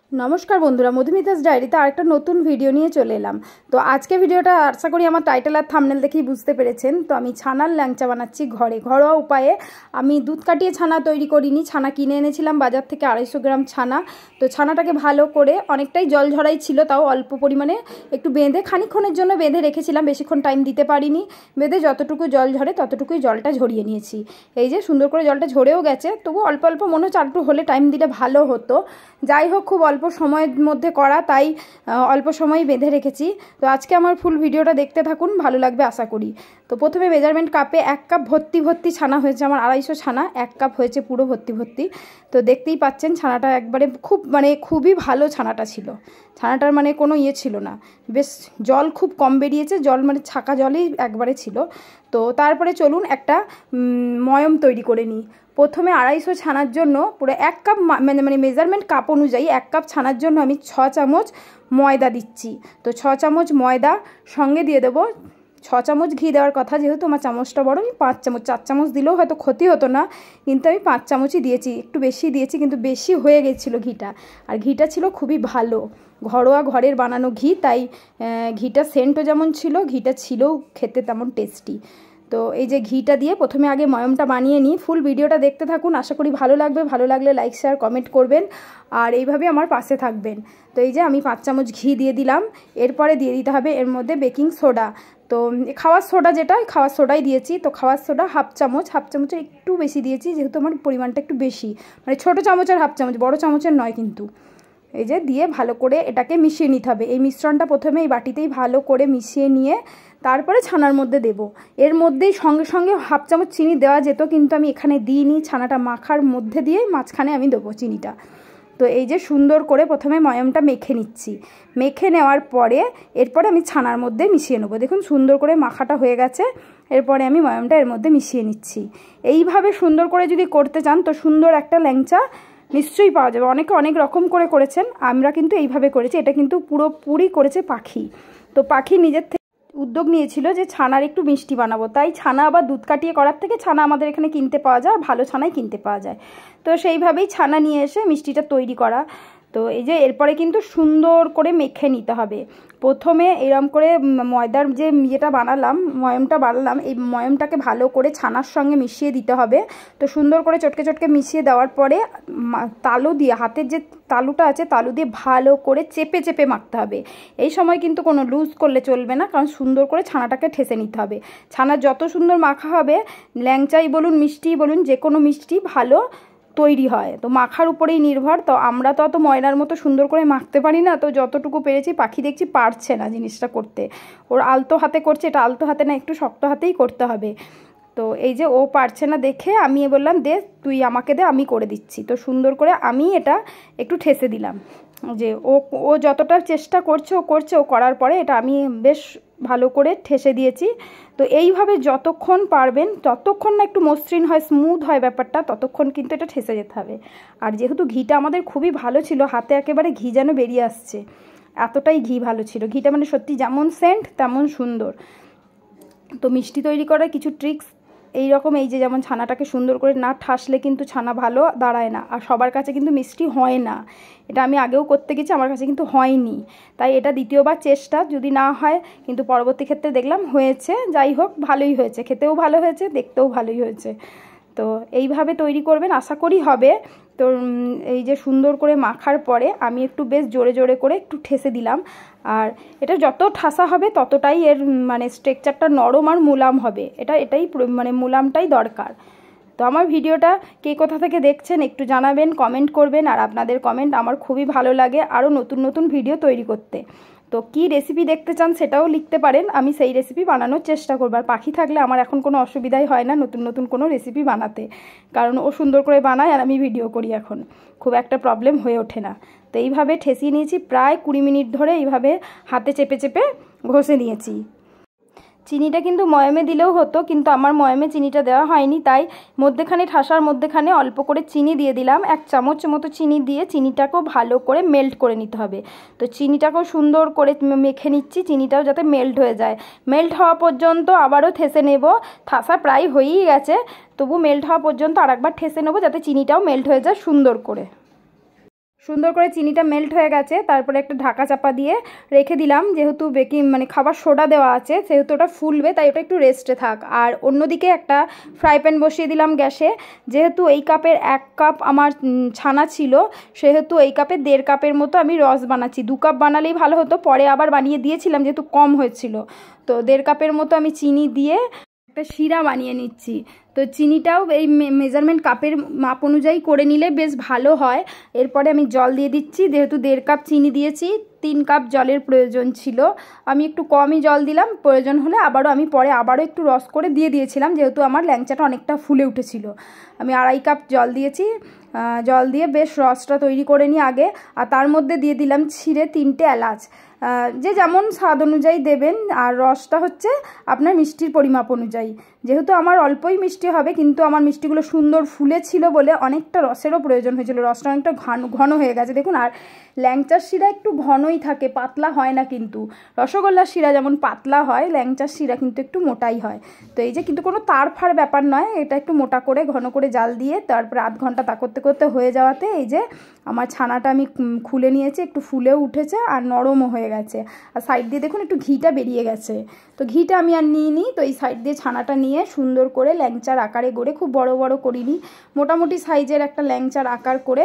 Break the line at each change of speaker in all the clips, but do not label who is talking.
नमस्कार बंधुरा मधुमितास डायरीते आरेकटा नतून भिडियो निये चले एलाम। तो आजके भिडियोटा आशा करी आमार टाइटेल और थाम्बनेल देखेई बुझते पेरेछेन। तो आमी छानार ल्यांचा बानाच्छि घरे घरोया उपाये। आमी दूध काटिये छाना तैरी करिनि, छाना किने এনেছিলাম बाजार থেকে 250 ग्राम छाना। तो छानाटाके भालो करे अनेकटाई जल झराई छिलो, ताओ अल्प परिमाणे एकटु बेঁধে खानिकक्षণের জন্য বেঁধে রেখেছিলাম, বেশিক্ষণ টাইম দিতে পারিনি। বেঁধে যতটুকু জল ঝরে ততটুকুই জলটা ঝরিয়ে নিয়েছি। এই যে সুন্দর করে জলটা ঝরেও গেছে, তবু অল্প অল্প মনে হচ্ছে আরেকটু হলে টাইম দিলে ভালো হতো। যাই হোক, খুব অল্প সময়ের মধ্যে করা, তাই অল্প সময় বেঁধে রেখেছি। তো আজকে আমার ফুল ভিডিওটা দেখতে থাকুন, ভালো লাগবে আশা করি। তো প্রথমে মেজারমেন্ট কাপে 1 কাপ ভর্তি ভর্তি ছানা হয়েছে আমার, 250 ছানা, 1 কাপ হয়েছে পুরো ভর্তি ভর্তি। তো দেখতেই পাচ্ছেন ছানাটা একবারে খুবই ভালো ছানাটা ছিল। ছানাটার মানে কোনো ইয়ে ছিল না, বেশ জল খুব কম বেরিয়েছে, জল মানে ছাকা জলেই একবারে ছিল। তো তারপরে চলুন একটা ময়ম তৈরি করে নিই। প্রথমে 250 ছানার জন্য পুরো 1 কাপ মানে মেজারমেন্ট কাপ অনুযায়ী 1 কাপ ছানার জন্য আমি 6 চামচ ময়দা দিচ্ছি। তো 6 চামচ ময়দা, সঙ্গে দিয়ে দেবো 6 চামচ ঘি দেওয়ার কথা, যেহেতু আমার চামচটা বড় আমি 5 চামচ, 4 চামচ দিলেও হয়তো ক্ষতি হতো না, কিন্তু আমি 5 চামচই দিয়েছি। একটু বেশি দিয়েছি, কিন্তু বেশি হয়ে গেছিলো ঘিটা। আর ঘিটা ছিল খুবই ভালো, ঘরোয়া ঘরের বানানো ঘি, তাই ঘিটা সেন্টও যেমন ছিল, ঘিটা ছিলও খেতে তেমন টেস্টি। তো এই যে ঘিটা দিয়ে প্রথমে আগে ময়মটা বানিয়ে নিই। ফুল ভিডিওটা দেখতে থাকুন, আশা করি ভালো লাগবে। ভালো লাগলে লাইক শেয়ার কমেন্ট করবেন, আর এইভাবে আমার পাশে থাকবেন। তো এই যে আমি 5 চামচ ঘি দিয়ে দিলাম। এরপরে দিয়ে দিতে হবে এর মধ্যে বেকিং সোডা। তো খাওয়ার সোডা, যেটা খাওয়ার সোডাই দিয়েছি। তো খাওয়ার সোডা হাফ চামচের একটু বেশি দিয়েছি, যেহেতু আমার পরিমাণটা একটু বেশি, মানে ছোটো চামচের হাফ চামচ, বড় চামচের নয় কিন্তু। এই যে দিয়ে ভালো করে এটাকে মিশিয়ে নিতে হবে। এই মিশ্রণটা প্রথমে এই বাটিতেই ভালো করে মিশিয়ে নিয়ে তারপরে ছানার মধ্যে দেব। এর মধ্যেই সঙ্গে সঙ্গে হাফ চামচ চিনি দেওয়া যেত, কিন্তু আমি এখানে দিইনি। ছানাটা মাখার মধ্যে দিয়ে মাঝখানে আমি দেবো চিনিটা। তো এই যে সুন্দর করে প্রথমে ময়মটা মেখে নিচ্ছি। মেখে নেওয়ার পরে এরপরে আমি ছানার মধ্যে মিশিয়ে নেবো। দেখুন সুন্দর করে মাখাটা হয়ে গেছে। এরপরে আমি ময়মটা এর মধ্যে মিশিয়ে নিচ্ছি। এইভাবে সুন্দর করে যদি করতে চান তো সুন্দর একটা ল্যাংচা নিশ্চয়ই পাওয়া যাবে। অনেকে অনেক রকম করে করেছেন, আমরা কিন্তু এইভাবে করেছি। এটা কিন্তু পুরোপুরি করেছে পাখি। তো পাখি নিজের থেকে উদ্যোগ নিয়েছিল যে ছানার একটু মিষ্টি বানাবো, তাই ছানা আবার দুধ কাটিয়ে করার থেকে ছানা আমাদের এখানে কিনতে পাওয়া যায়, ভালো ছানাই কিনতে পাওয়া যায়। তো সেইভাবেই ছানা নিয়ে এসে মিষ্টিটা তৈরি করা। তো এই যে এরপরে কিন্তু সুন্দর করে মেখে নিতে হবে। প্রথমে এরম করে ময়দার যে ইয়েটা বানালাম, ময়মটা বানালাম, এই ময়মটাকে ভালো করে ছানার সঙ্গে মিশিয়ে দিতে হবে। তো সুন্দর করে চটকে চটকে মিশিয়ে দেওয়ার পরে তালু দিয়ে, হাতের যে তালুটা আছে তালু দিয়ে ভালো করে চেপে চেপে মাখতে হবে। এই সময় কিন্তু কোনো লুজ করলে চলবে না, কারণ সুন্দর করে ছানাটাকে ঠেসে নিতে হবে। ছানা যত সুন্দর মাখা হবে, ল্যাংচাই বলুন মিষ্টি বলুন, যে কোনো মিষ্টি ভালো তৈরি হয়। তো মাখার উপরেই নির্ভর। তো আমরা তো অত ময়দার মতো সুন্দর করে মাখতে পারি না, তো যতটুকু পেরেছি। পাখি দেখছি পারছে না জিনিসটা করতে, ওর আলতো হাতে করছে। এটা আলতো হাতে না, একটু শক্ত হাতেই করতে হবে। তো এই যে ও পারছে না দেখে আমি বললাম, দে তুই আমাকে দে, আমি করে দিচ্ছি। তো সুন্দর করে আমি এটা একটু ঠেসে দিলাম। যে ও যতটা চেষ্টা করছে ও করার পরে এটা আমি বেশ ভালো করে ঠেসে দিয়েছি। তো এইভাবে যতক্ষণ পারবেন, ততক্ষণ না একটু মসৃণ হয়, স্মুথ হয় ব্যাপারটা, ততক্ষণ কিন্তু এটা ঠেসে যেতে হবে। আর যেহেতু ঘিটা আমাদের খুবই ভালো ছিল, হাতে একেবারে ঘি যেন বেরিয়ে আসছে, এতটাই ঘি ভালো ছিল। ঘিটা মানে সত্যি যেমন সেন্ট তেমন সুন্দর। তো মিষ্টি তৈরি করার কিছু ট্রিক্স এই রকম, এই যে যেমন ছানাটাকে সুন্দর করে না ঠাসলে কিন্তু ছানা ভালো দাঁড়ায় না, আর সবার কাছে কিন্তু মিষ্টি হয় না। এটা আমি আগেও করতে গেছি, আমার কাছে কিন্তু হয়নি। তাই এটা দ্বিতীয়বার চেষ্টা, যদি না হয় কিন্তু পরবর্তী ক্ষেত্রে দেখলাম হয়েছে। যাই হোক, ভালোই হয়েছে, খেতেও ভালো হয়েছে, দেখতেও ভালোই হয়েছে। তো এইভাবে তৈরি করবেন, আশা করি হবে। তো এই যে সুন্দর করে মাখার পরে আমি একটু বেশ জোরে জোরে করে একটু ঠেসে দিলাম। আর এটা যত ঠাসা হবে ততটাই এর মানে স্ট্রাকচারটা নরম আর মুলাম হবে। এটাই মানে মুলামটাই দরকার। তো আমার ভিডিওটা কে কোথা থেকে দেখছেন একটু জানাবেন, কমেন্ট করবেন। আর আপনাদের কমেন্ট আমার খুবই ভালো লাগে আরও নতুন নতুন ভিডিও তৈরি করতে। তো কী রেসিপি দেখতে চান সেটাও লিখতে পারেন, আমি সেই রেসিপি বানানোর চেষ্টা করব। আর পাখি থাকলে আমার এখন কোনো অসুবিধাই হয় না নতুন নতুন কোনো রেসিপি বানাতে, কারণ ও সুন্দর করে বানায় আর আমি ভিডিও করি, এখন খুব একটা প্রবলেম হয়ে ওঠে না। তো এইভাবে ঠেসিয়ে নিয়েছি প্রায় 20 মিনিট ধরে, এইভাবে হাতে চেপে চেপে ঘষে নিয়েছি। চিনিটা কিন্তু ময়মে দিলেও হতো, কিন্তু আমার ময়মে চিনিটা দেওয়া হয়নি, তাই মধ্যেখানে ঠাসার মধ্যেখানে অল্প করে চিনি দিয়ে দিলাম। 1 চামচ মতো চিনি দিয়ে চিনিটাকেও ভালো করে মেল্ট করে নিতে হবে। তো চিনিটাকেও সুন্দর করে মেখে নিচ্ছি, চিনিটাও যাতে মেল্ট হয়ে যায়। মেল্ট হওয়া পর্যন্ত আবারও ঠেসে নেব। ঠাসা প্রায় হয়েই গেছে, তবু মেল্ট হওয়া পর্যন্ত আরেকবার ঠেসে নেব, যাতে চিনিটাও মেল্ট হয়ে যায় সুন্দর করে। সুন্দর করে চিনিটা মেল্ট হয়ে গেছে, তারপরে একটা ঢাকা চাপা দিয়ে রেখে দিলাম। যেহেতু বেকিং মানে খাবার সোডা দেওয়া আছে সেহেতু ওটা ফুলবে, তাই ওটা একটু রেস্টে থাক। আর অন্যদিকে একটা ফ্রাই প্যান বসিয়ে দিলাম গ্যাসে। যেহেতু এই কাপের 1 কাপ আমার ছানা ছিল, সেহেতু এই কাপে 1.5 কাপের মতো আমি রস বানাচ্ছি। 2 কাপ বানালেই ভালো হতো, পরে আবার বানিয়ে দিয়েছিলাম যেহেতু কম হয়েছিল। তো 1.5 কাপের মতো আমি চিনি দিয়ে একটা শিরা বানিয়ে নিচ্ছি। তো চিনিটাও এই মেজারমেন্ট কাপের মাপ অনুযায়ী করে নিলে বেশ ভালো হয়। এরপরে আমি জল দিয়ে দিচ্ছি। যেহেতু 1.5 কাপ চিনি দিয়েছি, 3 কাপ জলের প্রয়োজন ছিল। আমি একটু কমই জল দিলাম, প্রয়োজন হলে আমি পরে আবারও একটু রস করে দিয়ে দিয়েছিলাম, যেহেতু আমার ল্যাংচাটা অনেকটা ফুলে উঠেছিল। আমি 2.5 কাপ জল দিয়েছি। জল দিয়ে বেশ রসটা তৈরি করে নিই আগে। আর তার মধ্যে দিয়ে দিলাম ছিঁড়ে 3টে এলাচ। যে যেমন স্বাদ অনুযায়ী দেবেন। আর রসটা হচ্ছে আপনার মিষ্টির পরিমাপ অনুযায়ী। যেহেতু আমার অল্পই মিষ্টি হবে, কিন্তু আমার মিষ্টিগুলো সুন্দর ফুলেছিল বলে অনেকটা রসেরও প্রয়োজন হয়েছিল। রসটা অনেকটা ঘন হয়ে গেছে দেখুন। আর ল্যাংচার শিরা একটু ঘনই থাকে, পাতলা হয় না। কিন্তু রসগোল্লার শিরা যেমন পাতলা হয়, ল্যাংচার শিরা কিন্তু একটু মোটাই হয়। তো এই যে কিন্তু কোনো তারফার ব্যাপার নয়, এটা একটু মোটা করে ঘন করে জাল দিয়ে তারপরে আধ ঘন্টা তা করতে করতে হয়ে যাওয়াতে এই যে আমার ছানাটা আমি খুলে নিয়েছি, একটু ফুলেও উঠেছে আর নরমও হয়ে গেছে। আর সাইড দিয়ে দেখুন একটু ঘিটা বেরিয়ে গেছে। তো ঘিটা আমি আর নিই। তো এই সাইড দিয়ে ছানাটা নিয়ে সুন্দর করে ল্যাংচার আকারে গড়ে, খুব বড় বড় করিনি, মোটামুটি সাইজের একটা ল্যাংচার আকার করে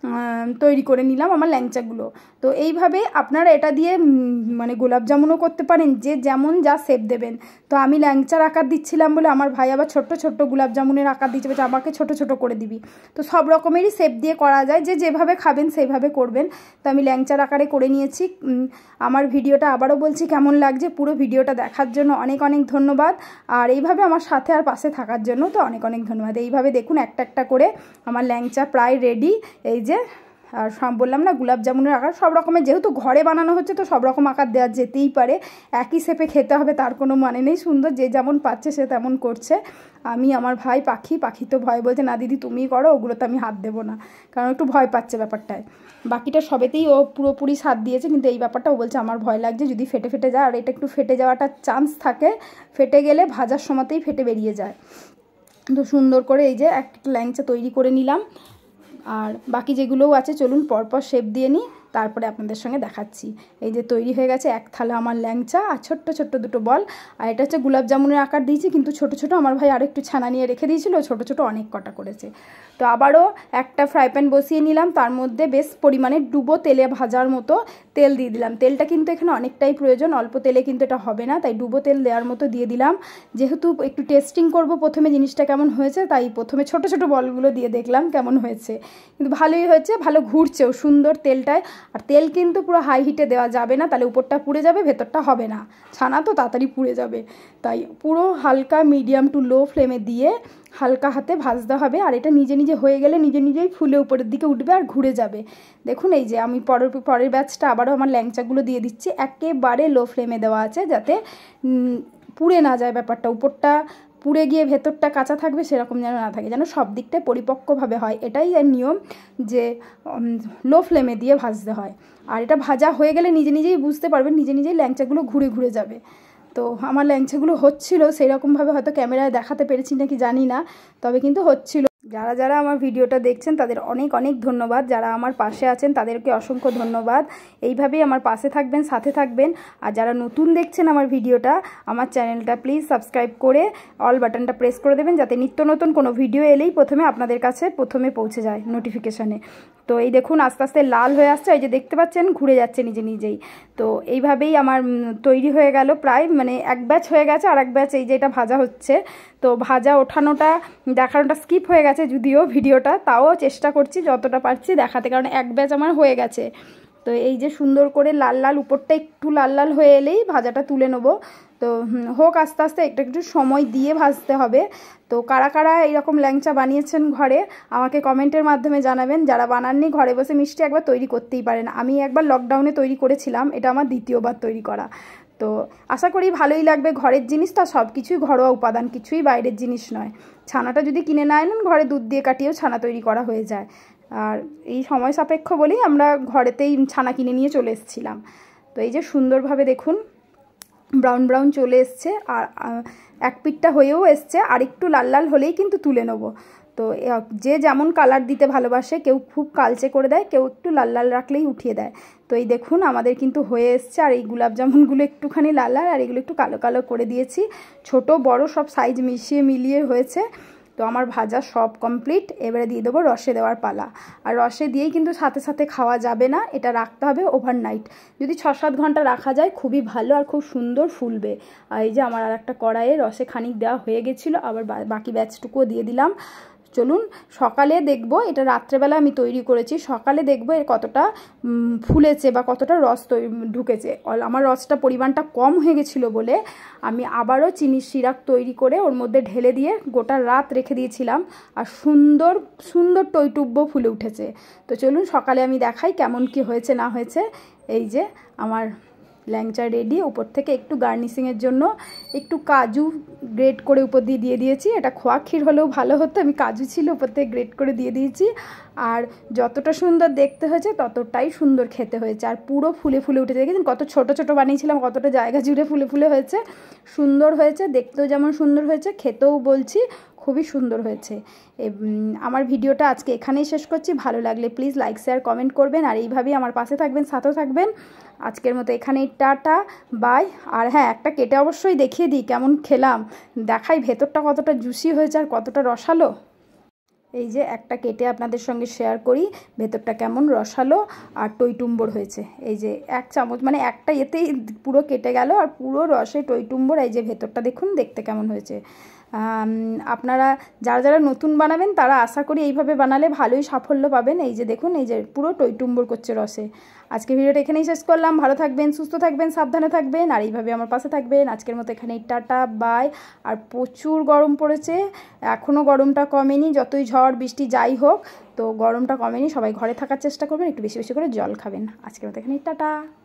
তৈরি করে নিলাম আমার ল্যাংচাগুলো। তো এইভাবে আপনারা এটা দিয়ে মানে গোলাপ জামুনও করতে পারেন, যে যেমন যা শেপ দেবেন। তো আমি ল্যাংচার আকার দিচ্ছিলাম বলে আমার ভাই আবার ছোট্ট ছোট্ট গোলাপ জামুনের আকার দিচ্ছে, বলছে আমাকে ছোট ছোট করে দিবি। তো সব রকমেরই শেপ দিয়ে করা যায়, যে যেভাবে খাবেন সেইভাবে করবেন। তো আমি ল্যাংচার আকারে করে নিয়েছি। আমার ভিডিওটা আবারও বলছি কেমন লাগছে, পুরো ভিডিওটা দেখার জন্য অনেক অনেক ধন্যবাদ। আর এইভাবে আমার সাথে আর পাশে থাকার জন্য তো অনেক অনেক ধন্যবাদ। এইভাবে দেখুন একটা একটা করে আমার ল্যাংচা প্রায় রেডি। এই যে আর সব বললাম না গোলাপ জামুনের আকার সব রকমের, যেহেতু ঘরে বানানো হচ্ছে তো সব রকম আকার দেওয়া যেতেই পারে। একই শেপে খেতে হবে তার কোনো মানে নেই। সুন্দর যে যেমন পাচ্ছে সে তেমন করছে। আমি আমার ভাই পাখি তো ভয় বলছে, না দিদি তুমিই করো, ওগুলো তো আমি হাত দেবো না, কারণ একটু ভয় পাচ্ছে ব্যাপারটায়। বাকিটা সবেতেই ও পুরোপুরি সাথ দিয়েছে, কিন্তু এই ব্যাপারটা ও বলছে আমার ভয় লাগছে যদি ফেটে ফেটে যায়। আর এটা একটু ফেটে যাওয়াটার চান্স থাকে, ফেটে গেলে ভাজার সময়তেই ফেটে বেরিয়ে যায়। তো সুন্দর করে এই যে একটা ল্যাংচা তৈরি করে নিলাম। আর বাকি যেগুলোও আছে চলুন পরপর শেপ দিয়ে নিই, তারপরে আপনাদের সঙ্গে দেখাচ্ছি। এই যে তৈরি হয়ে গেছে এক থালা আমার ল্যাংচা আর ছোট্ট ছোট্ট দুটো বল। আর এটা হচ্ছে গোলাপ জামুনের আকার দিয়েছি, কিন্তু ছোট ছোট আমার ভাই আরেকটু ছানা নিয়ে রেখে দিয়েছিল, ছোট ছোট অনেক কটা করেছে। তো আবারও একটা ফ্রাই প্যান বসিয়ে নিলাম, তার মধ্যে বেশ পরিমাণে ডুবো তেলে ভাজার মতো তেল দিয়ে দিলাম। তেলটা কিন্তু এখানে অনেকটাই প্রয়োজন, অল্প তেলে কিন্তু এটা হবে না, তাই ডুবো তেল দেওয়ার মতো দিয়ে দিলাম। যেহেতু একটু টেস্টিং করব প্রথমে জিনিসটা কেমন হয়েছে, তাই প্রথমে ছোট ছোট বলগুলো দিয়ে দেখলাম কেমন হয়েছে। কিন্তু ভালোই হয়েছে, ভালো ঘুরছেও সুন্দর তেলটায়। আর তেল কিন্তু পুরো হাই হিটে দেওয়া যাবে না, তাহলে উপরটা পুড়ে যাবে, ভেতরটা হবে না। ছানা তো তাড়াতাড়ি পুড়ে যাবে, তাই পুরো হালকা মিডিয়াম টু লো ফ্লেমে দিয়ে হালকা হাতে ভাজতে হবে। আর এটা নিজে নিজে হয়ে গেলে নিজে নিজেই ফুলে উপরের দিকে উঠবে আর ঘুরে যাবে। দেখুন এই যে আমি পরের ব্যাচটা আবারও আমার ল্যাংচাগুলো দিয়ে দিচ্ছি। একেবারে লো ফ্লেমে দেওয়া আছে, যাতে পুড়ে না যায় ব্যাপারটা, উপরটা পুড়ে গিয়ে ভেতরটা কাঁচা থাকবে সেরকম যেন না থাকে, যেন সব দিকটায় পরিপক্কভাবে হয়। এটাই এর নিয়ম, যে লো ফ্লেমে দিয়ে ভাজতে হয়। আর এটা ভাজা হয়ে গেলে নিজে নিজেই বুঝতে পারবেন, নিজে নিজেই ল্যাংচাগুলো ঘুরে ঘুরে যাবে। তো আমার ল্যাংচাগুলো হচ্ছিলো সেরকমভাবে, হয়তো ক্যামেরায় দেখাতে পেরেছি নাকি জানি না, তবে কিন্তু হচ্ছিল। যারা যারা আমার ভিডিওটা দেখছেন তাদের অনেক অনেক ধন্যবাদ। যারা আমার পাশে আছেন তাদেরকে অসংখ্য ধন্যবাদ। এইভাবেই আমার পাশে থাকবেন, সাথে থাকবেন। আর যারা নতুন দেখছেন আমার ভিডিওটা, আমার চ্যানেলটা প্লিজ সাবস্ক্রাইব করে অল বাটনটা প্রেস করে দেবেন, যাতে নিত্য নতুন কোনো ভিডিও এলেই প্রথমে আপনাদের কাছে পৌঁছে যায় নোটিফিকেশানে। তো এই দেখুন আস্তে আস্তে লাল হয়ে আসছে, এই যে দেখতে পাচ্ছেন ঘুরে যাচ্ছে নিজে নিজেই। তো এইভাবেই আমার তৈরি হয়ে গেল প্রায়, মানে এক ব্যাচ হয়ে গেছে, আর এক ব্যাচ এই যে এটা ভাজা হচ্ছে। তো ভাজা ওঠানোটা দেখানোটা স্কিপ হয়ে গেছে যদিও ভিডিওটা, তাও চেষ্টা করছি যতটা পারছি দেখাতে, কারণ এক ব্যাচ আমার হয়ে গেছে। তো এই যে সুন্দর করে লাল লাল, উপরটা একটু লাল লাল হয়ে এলেই ভাজাটা তুলে নেবো। তো হোক আস্তে আস্তে, একটু সময় দিয়ে ভাজতে হবে। তো কারা কারা এইরকম ল্যাংচা বানিয়েছেন ঘরে আমাকে কমেন্টের মাধ্যমে জানাবেন। যারা বানাননি ঘরে বসে মিষ্টি একবার তৈরি করতেই পারেন। আমি একবার লকডাউনে তৈরি করেছিলাম, এটা আমার দ্বিতীয়বার তৈরি করা। তো আশা করি ভালোই লাগবে। ঘরের জিনিস তো, সব কিছুই ঘরোয়া উপাদান, কিছুই বাইরের জিনিস নয়। ছানাটা যদি কিনে না আনেন, ঘরে দুধ দিয়ে কাটিয়েও ছানা তৈরি করা হয়ে যায়। আর এই সময় সাপেক্ষ বলেই আমরা ঘরেতেই ছানা কিনে নিয়ে চলে এসেছিলাম। তো এই যে সুন্দরভাবে দেখুন ব্রাউন ব্রাউন চলে এসছে, আর এক পিঠটা হয়েও এসছে, আর একটু লাল লাল হলেই কিন্তু তুলে নেবো। তো যে যেমন কালার দিতে ভালোবাসে, কেউ খুব কালচে করে দেয়, কেউ একটু লাল লাল রাখলেই উঠিয়ে দেয়। তো এই দেখুন আমাদের কিন্তু হয়ে এসছে। আর এই গোলাপ জামুনগুলো একটুখানি লাল লাল আর এগুলো একটু কালো কালো করে দিয়েছি, ছোট বড় সব সাইজ মিলিয়ে হয়েছে। তো আমার ভাজা সব কমপ্লিট। এবারে দিয়ে দেবো রসে দেওয়ার পালা। আর রসে দিয়েই কিন্তু সাথে সাথে খাওয়া যাবে না, এটা রাখতে হবে ওভারনাইট। যদি 6-7 ঘন্টা রাখা যায় খুবই ভালো আর খুব সুন্দর ফুলবে। আর এই যে আমার আর একটা কড়াইয়ে রসে খানিক দেওয়া হয়ে গেছিলো, আবার বাকি ব্যাচটুকুও দিয়ে দিলাম। চলুন সকালে দেখবো, এটা রাত্রেবেলা আমি তৈরি করেছি, সকালে দেখবো এর কতটা ফুলেছে বা কতটা রস ঢুকেছে। আমার রসটা পরিমাণটা কম হয়ে গেছিলো বলে আমি আবারও চিনির সিরাপ তৈরি করে ওর মধ্যে ঢেলে দিয়ে গোটা রাত রেখে দিয়েছিলাম, আর সুন্দর সুন্দর টইটুব্য ফুলে উঠেছে। তো চলুন সকালে আমি দেখাই কেমন কি হয়েছে না হয়েছে। এই যে আমার ল্যাংচা রেডি। উপর থেকে একটু গার্নিশিংয়ের জন্য একটু কাজু গ্রেট করে উপর দিয়ে দিয়েছি। এটা খোয়া ক্ষীর হলেও ভালো হতো, আমি কাজু ছিল উপর থেকে গ্রেট করে দিয়ে দিয়েছি। আর যতটা সুন্দর দেখতে হয়েছে ততটাই সুন্দর খেতে হয়েছে, আর পুরো ফুলে ফুলে উঠেছে। দেখেছেন কত ছোট ছোট বানিয়েছিলাম, কতটা জায়গা জুড়ে ফুলে ফুলে হয়েছে, সুন্দর হয়েছে দেখতেও যেমন সুন্দর হয়েছে, খেতেও বলছি খুবই সুন্দর হয়েছে। আমার ভিডিওটা আজকে এখানেই শেষ করছি। ভালো লাগলে প্লিজ লাইক শেয়ার কমেন্ট করবেন, আর এইভাবেই আমার পাশে থাকবেন, সাথেও থাকবেন। আজকের মতো এখানেই টাটা বাই। আর হ্যাঁ, একটা কেটে অবশ্যই দেখিয়ে দিই কেমন খেলাম, দেখাই ভেতরটা কতটা জুসি হয়েছে আর কতটা রসালো। এই যে একটা কেটে আপনাদের সঙ্গে শেয়ার করি ভেতরটা কেমন রসালো আর টইটুম্বর হয়েছে। এই যে 1 চামচ মানে একটা এতেই পুরো কেটে গেল, আর পুরো রসে টইটুম্বর। এই যে ভেতরটা দেখুন দেখতে কেমন হয়েছে। আপনারা যারা নতুন বানাবেন তারা আশা করি এইভাবে বানালে ভালোই সাফল্য পাবেন। এই যে দেখুন, এই যে পুরো টইটুম্বর করছে রসে। আজকে ভিডিওটা এখানেই শেষ করলাম। ভালো থাকবেন, সুস্থ থাকবেন, সাবধানে থাকবেন, আর এইভাবে আমার পাশে থাকবেন। আজকের মতো এখানেই টাটা বাই। আর প্রচুর গরম পড়েছে, এখনও গরমটা কমেনি, যতই ঝড় বৃষ্টি যাই হোক তো গরমটা কমেনি। সবাই ঘরে থাকার চেষ্টা করবেন, একটু বেশি বেশি করে জল খাবেন। আজকের মতো এখানেই টাটা।